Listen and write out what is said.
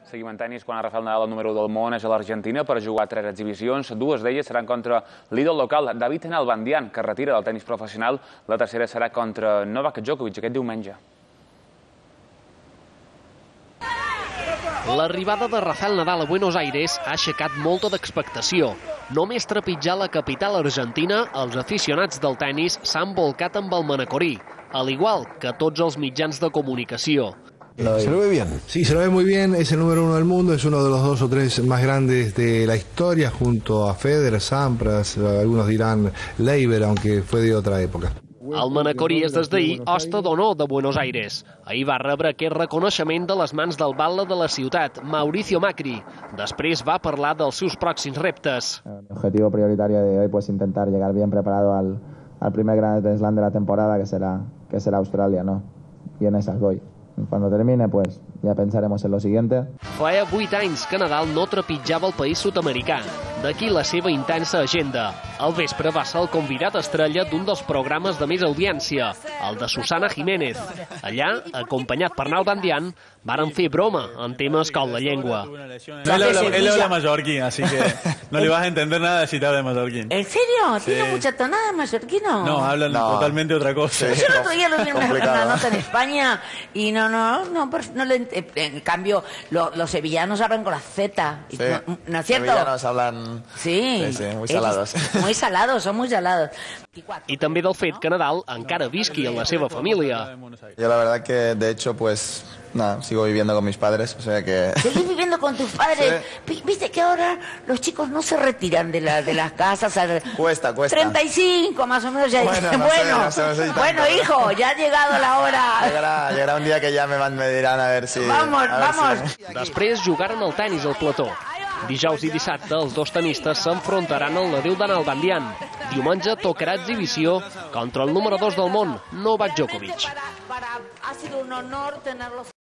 Seguim en tenis quan Rafael Nadal, el número 1 del món, és a l'Argentina per jugar 3 exhibicions. 2 d'elles seran contra l'ídol local David Nalbandian, que es retira del tenis professional. La tercera serà contra Novak Djokovic aquest diumenge. L'arribada de Rafael Nadal a Buenos Aires ha aixecat molta d'expectació. Només trepitjar la capital argentina, els aficionats del tenis s'han volcat amb el manacorí, al igual que tots els mitjans de comunicació. ¿Se lo ve bien? Sí, se lo ve muy bien, es el número 1 del mundo, es uno de los 2 o 3 más grandes de la historia, junto a Federer, Sampras, algunos dirán Leiber, aunque fue de otra época. El manacorí és des d'ahir hoste d'honor de Buenos Aires. Ahir va rebre aquest reconeixement de les mans del batle de la ciutat, Mauricio Macri. Després va parlar dels seus pròxims reptes. El objetivo prioritario de hoy es intentar llegar bien preparado al primer Grand Slam de la temporada, que será Australia, ¿no? Y en esas voy. Cuando termine, pues ya pensaremos en lo siguiente. Feia 8 anys que Nadal no trepitjava el país sud-americà. D'aquí la seva intensa agenda. Al vespre va ser el convidat estrella d'un dels programes de més audiència, el de Susana Jiménez. Allà, acompanyat per Nalbandian, varen fer broma en temes com la llengua. Él habla mallorquín, así que no le vas a entender nada si te habla mallorquín. ¿En serio? Sí. ¿Tiene mucha tonada mallorquino? No, hablan totalmente otra cosa. Yo el otro día lo vi en una nota en España y en cambio los sevillanos hablan con la Z. Sí. ¿No es cierto? Los sevillanos hablan... Sí, muy salados. Muy salados, son muy salados. I també del fet que Nadal encara visqui en la seva família. Yo la verdad que, de hecho, pues, nada, sigo viviendo con mis padres, o sea que... ¿Seguís viviendo con tus padres? Sí. Viste que ahora los chicos no se retiran de las casas. Cuesta. 35 más o menos ya. Bueno, hijo, ya ha llegado la hora. Llegará un día que ya me dirán a ver si... Vamos. Després jugaren al tenis al plató. Dijous i dissabte els dos tenistes s'enfrontaran al nadiu de Nalbandian. Diumenge tocarà exhibició contra el número 2 del món, Novak Djokovic. Ha sido un honor tenerlos.